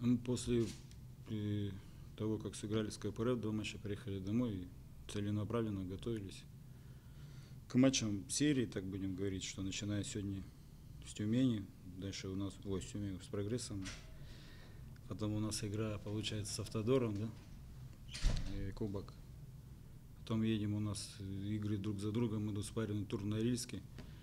Мы после того, как сыграли с КПРФ, два матча, приехали домой и целенаправленно готовились к матчам серии, так будем говорить, что начиная сегодня с Тюмени, дальше у нас, с Тюмени, с Прогрессом, потом у нас игра получается с Автодором, да, и Кубок. Потом едем, у нас игры друг за другом, идут спарринг тур в Норильске.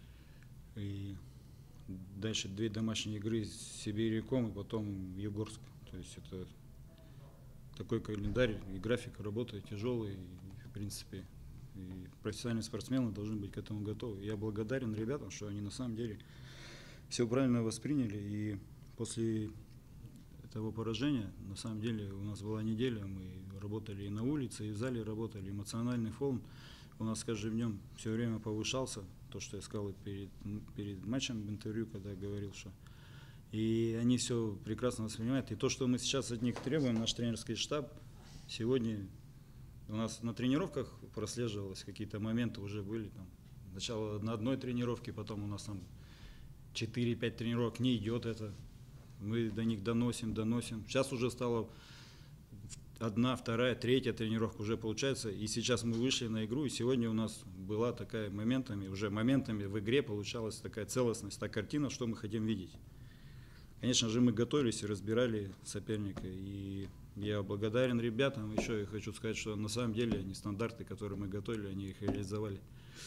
И дальше две домашние игры с Сибиряком и потом Югорск. То есть это такой календарь и график работы тяжелый. И, в принципе, и профессиональные спортсмены должны быть к этому готовы. Я благодарен ребятам, что они на самом деле все правильно восприняли. И после этого поражения, на самом деле, у нас была неделя, мы работали и на улице, и в зале работали, эмоциональный фон у нас с каждым днем все время повышался, то, что я сказал перед матчем в интервью, когда говорил, что и они все прекрасно воспринимают, и то, что мы сейчас от них требуем, наш тренерский штаб, сегодня у нас на тренировках прослеживалось, какие-то моменты уже были, там, сначала на одной тренировке, потом у нас там 4-5 тренировок не идет это. Мы до них доносим. Сейчас уже стало одна, вторая, третья тренировка уже получается. И сейчас мы вышли на игру, и сегодня у нас была такая моментами в игре получалась такая целостность, та картина, что мы хотим видеть. Конечно же, мы готовились и разбирали соперника. И я благодарен ребятам. Еще я хочу сказать, что на самом деле они стандарты, которые мы готовили, они их реализовали.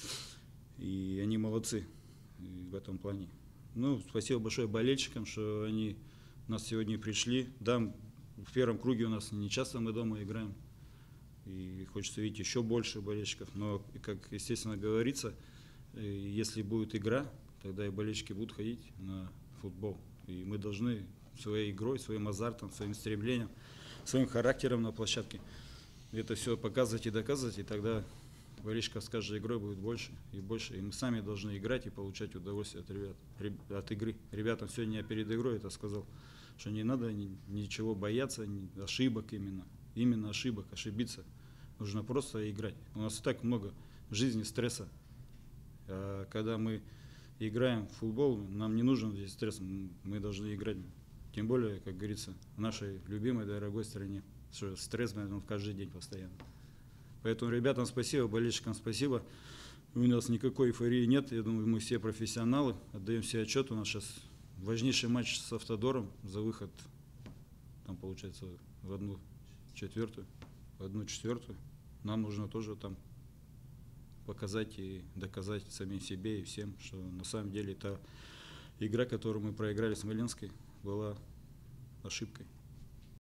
И они молодцы в этом плане. Ну, спасибо большое болельщикам, что они нас сегодня пришли. Да, в первом круге у нас не часто мы дома играем. И хочется видеть еще больше болельщиков. Но, как естественно говорится, если будет игра, тогда и болельщики будут ходить на футбол. И мы должны своей игрой, своим азартом, своим стремлением, своим характером на площадке это все показывать и доказывать, и тогда болельщиков с каждой игрой будет больше и больше. И мы сами должны играть и получать удовольствие от игры. Ребятам сегодня я перед игрой это сказал, что не надо ничего бояться, ошибок именно. Именно ошибок, ошибиться. Нужно просто играть. У нас и так много в жизни стресса. А когда мы играем в футбол, нам не нужен здесь стресс, мы должны играть. Тем более, как говорится, в нашей любимой, дорогой стране. Что стресс он в каждый день постоянно. Поэтому ребятам спасибо, болельщикам спасибо. У нас никакой эйфории нет. Я думаю, мы все профессионалы, отдаем себе отчет. У нас сейчас важнейший матч с Автодором за выход, там получается в 1/4. Нам нужно тоже там показать и доказать самим себе и всем, что на самом деле та игра, которую мы проиграли с Смоленской, была ошибкой.